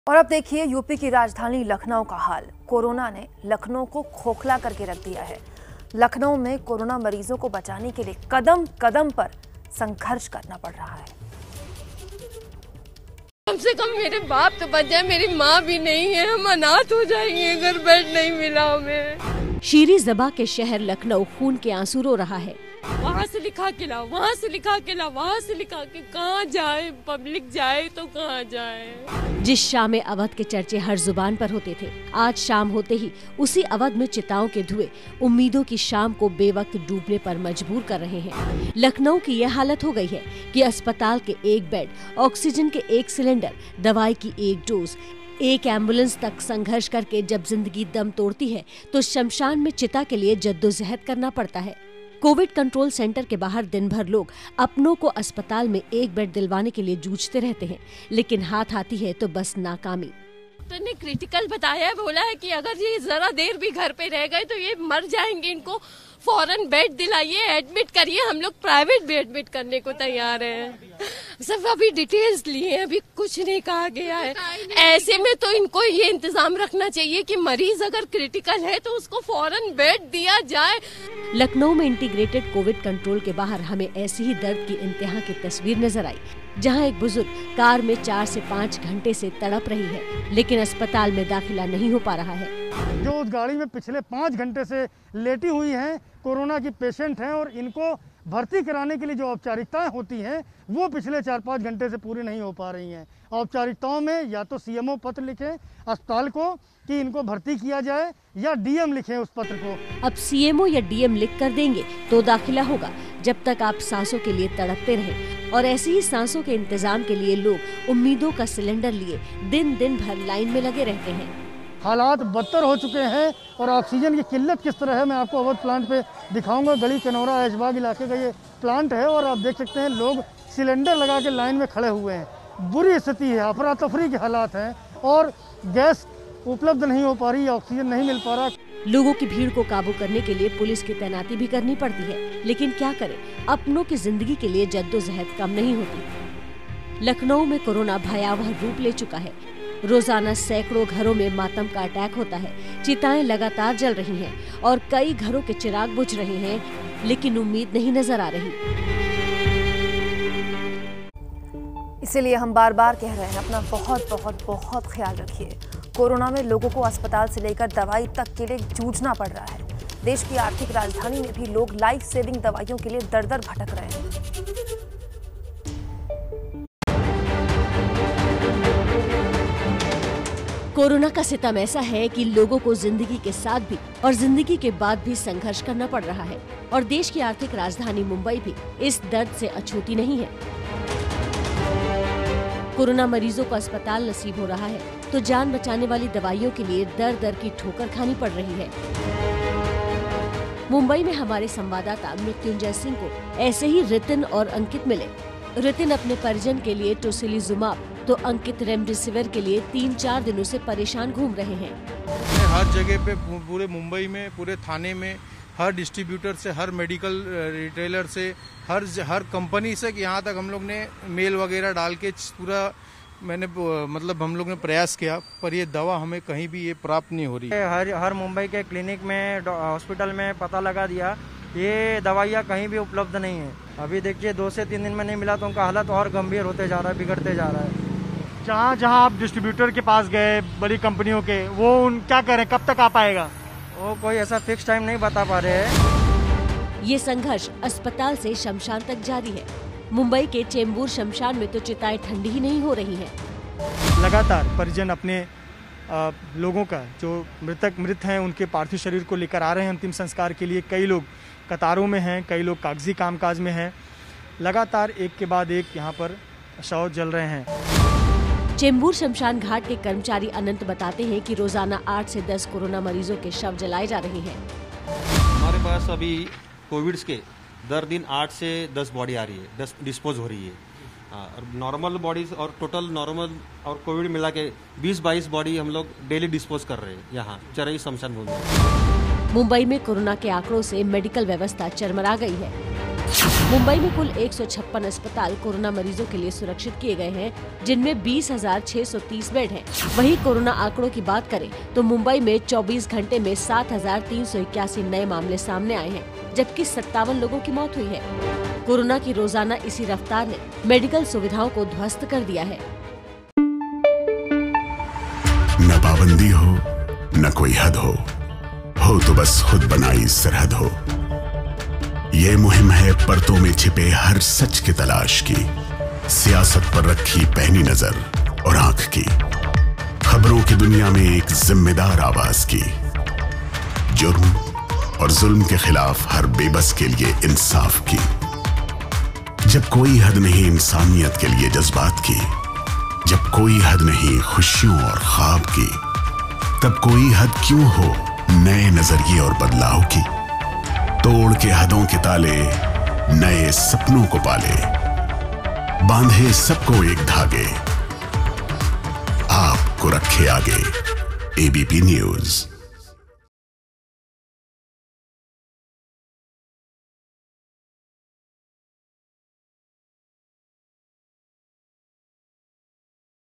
और अब देखिए यूपी की राजधानी लखनऊ का हाल। कोरोना ने लखनऊ को खोखला करके रख दिया है। लखनऊ में कोरोना मरीजों को बचाने के लिए कदम कदम पर संघर्ष करना पड़ रहा है। कम से कम मेरे बाप तो बच जाए, मेरी माँ भी नहीं है, हम अनाथ हो जाएंगे अगर बेड नहीं मिला हमें। शीरी ज़बा के शहर लखनऊ खून के आंसू रो रहा है। वहाँ से लिखा के लाओ, वहाँ से लिखा के लाओ, वहाँ से लिखा के, कहाँ जाए, पब्लिक जाए तो कहाँ जाए। जिस शाम में अवध के चर्चे हर जुबान पर होते थे, आज शाम होते ही उसी अवध में चिताओं के धुएं उम्मीदों की शाम को बेवक्त डूबने पर मजबूर कर रहे हैं। लखनऊ की यह हालत हो गई है कि अस्पताल के एक बेड, ऑक्सीजन के एक सिलेंडर, दवाई की एक डोज, एक एम्बुलेंस तक संघर्ष करके जब जिंदगी दम तोड़ती है तो शमशान में चिता के लिए जद्दोजहद करना पड़ता है। कोविड कंट्रोल सेंटर के बाहर दिन भर लोग अपनों को अस्पताल में एक बेड दिलवाने के लिए जूझते रहते हैं, लेकिन हाथ आती है तो बस नाकामी। डॉक्टर ने क्रिटिकल बताया है, बोला है कि अगर ये जरा देर भी घर पे रह गए तो ये मर जाएंगे, इनको फौरन बेड दिलाइए, एडमिट करिए। हम लोग प्राइवेट भी एडमिट करने को तैयार हैं। सब अभी डिटेल्स लिए, अभी कुछ नहीं कहा गया है। ऐसे में तो इनको ये इंतजाम रखना चाहिए कि मरीज अगर क्रिटिकल है तो उसको फौरन बेड दिया जाए। लखनऊ में इंटीग्रेटेड कोविड कंट्रोल के बाहर हमें ऐसी ही दर्द की इंतहा की तस्वीर नजर आई, जहां एक बुजुर्ग कार में 4 से 5 घंटे से तड़प रही है, लेकिन अस्पताल में दाखिला नहीं हो पा रहा है। जो उस गाड़ी में पिछले 5 घंटे से लेटी हुई हैं, कोरोना की पेशेंट हैं, और इनको भर्ती कराने के लिए जो औपचारिकताएं होती हैं वो पिछले 4-5 घंटे से पूरी नहीं हो पा रही हैं। औपचारिकताओं में या तो सीएमओ पत्र लिखें अस्पताल को कि इनको भर्ती किया जाए, या डीएम लिखें उस पत्र को। अब सीएमओ या डीएम लिख कर देंगे तो दाखिला होगा, जब तक आप सांसों के लिए तड़पते रहें। और ऐसी ही सांसों के इंतजाम के लिए लोग उम्मीदों का सिलेंडर लिए दिन दिन भर लाइन में लगे रहते हैं। हालात बदतर हो चुके हैं और ऑक्सीजन की किल्लत किस तरह है मैं आपको अवध प्लांट पे दिखाऊंगा। गली कनौरा ऐशबाग इलाके का ये प्लांट है और आप देख सकते हैं लोग सिलेंडर लगा के लाइन में खड़े हुए हैं। बुरी स्थिति है, अफरा तफरी के हालात हैं और गैस उपलब्ध नहीं हो पा रही, ऑक्सीजन नहीं मिल पा रहा। लोगों की भीड़ को काबू करने के लिए पुलिस की तैनाती भी करनी पड़ती है, लेकिन क्या करें, अपनों की जिंदगी के लिए जद्दोजहद कम नहीं होती। लखनऊ में कोरोना भयावह रूप ले चुका है। रोजाना सैकड़ों घरों में मातम का अटैक होता है। चिताएं लगातार जल रही हैं और कई घरों के चिराग बुझ रहे हैं, लेकिन उम्मीद नहीं नजर आ रही। इसीलिए हम बार बार कह रहे हैं, अपना बहुत बहुत बहुत ख्याल रखिए। कोरोना में लोगों को अस्पताल से लेकर दवाई तक के लिए जूझना पड़ रहा है। देश की आर्थिक राजधानी में भी लोग लाइफ सेविंग दवाइयों के लिए दर दर भटक रहे हैं। कोरोना का सितम ऐसा है कि लोगों को जिंदगी के साथ भी और जिंदगी के बाद भी संघर्ष करना पड़ रहा है, और देश की आर्थिक राजधानी मुंबई भी इस दर्द से अछूती नहीं है। कोरोना मरीजों को अस्पताल नसीब हो रहा है तो जान बचाने वाली दवाइयों के लिए दर दर की ठोकर खानी पड़ रही है। मुंबई में हमारे संवाददाता मृत्युंजय सिंह को ऐसे ही रितिन और अंकित मिले। रितिन अपने परिजन के लिए टोसिलीजुमाब तो अंकित रेमडेसिविर के लिए 3-4 दिनों से परेशान घूम रहे हैं। हर जगह पे, पूरे मुंबई में, पूरे थाने में, हर डिस्ट्रीब्यूटर से, हर मेडिकल रिटेलर से, हर कंपनी से, यहाँ तक हम लोग ने मेल वगैरह डाल के पूरा हम लोग ने प्रयास किया, पर ये दवा हमें कहीं भी ये प्राप्त नहीं हो रही। हर मुंबई के क्लिनिक में, हॉस्पिटल में पता लगा दिया, ये दवाइयाँ कहीं भी उपलब्ध नहीं है। अभी देखिए 2 से 3 दिन में नहीं मिला तो उनका हालत और गंभीर होते जा रहा है, बिगड़ते जा रहा है। जहाँ आप डिस्ट्रीब्यूटर के पास गए बड़ी कंपनियों के, वो क्या करें, कब तक आ पाएगा? वो कोई ऐसा फिक्स टाइम नहीं बता पा रहे हैं। ये संघर्ष अस्पताल से शमशान तक जारी है। मुंबई के चेंबूर शमशान में तो चिताएं ठंडी ही नहीं हो रही हैं। लगातार परिजन अपने लोगों का जो मृत हैं उनके पार्थिव शरीर को लेकर आ रहे हैं अंतिम संस्कार के लिए। कई लोग कतारों में हैं, कई लोग कागजी कामकाज में हैं। लगातार एक के बाद एक यहाँ पर शव जल रहे हैं। चेंबूर शमशान घाट के कर्मचारी अनंत बताते हैं कि रोजाना 8 से 10 कोरोना मरीजों के शव जलाए जा रहे हैं। हमारे पास अभी कोविड के दर दिन 8 से 10 बॉडी आ रही है, 10 डिस्पोज हो रही है। नॉर्मल बॉडीज और टोटल नॉर्मल और कोविड मिला के 20-22 बॉडी हम लोग डेली डिस्पोज कर रहे हैं यहाँ चरई शमशान भूमि। मुंबई में कोरोना के आंकड़ों से मेडिकल व्यवस्था चरमरा गई है। मुंबई में कुल 156 अस्पताल कोरोना मरीजों के लिए सुरक्षित किए गए हैं, जिनमें 20,630 बेड हैं। वहीं कोरोना आंकड़ों की बात करें तो मुंबई में 24 घंटे में 7,381 नए मामले सामने आए हैं, जबकि 57 लोगों की मौत हुई है। कोरोना की रोजाना इसी रफ्तार ने मेडिकल सुविधाओं को ध्वस्त कर दिया है। न पाबंदी हो न कोई हद हो तो बस खुद बनाई सरहद हो। ये मुहिम है परतों में छिपे हर सच की तलाश की, सियासत पर रखी पैनी नजर और आंख की, खबरों की दुनिया में एक जिम्मेदार आवाज की, जुर्म और जुल्म के खिलाफ हर बेबस के लिए इंसाफ की। जब कोई हद नहीं इंसानियत के लिए जज्बात की, जब कोई हद नहीं खुशियों और ख्वाब की, तब कोई हद क्यों हो नए नजरिए और बदलाव की। तोड़ के हदों के ताले नए सपनों को पाले, बांधे सबको एक धागे, आपको रखे आगे। ABP news.